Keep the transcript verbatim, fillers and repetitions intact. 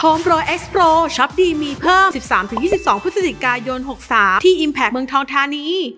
Home Pro X Pro ช็อปดีมีเพิ่ม สิบสามถึงยี่สิบสอง พฤศจิกายน หกสาม ที่ Impact เมืองทองธานี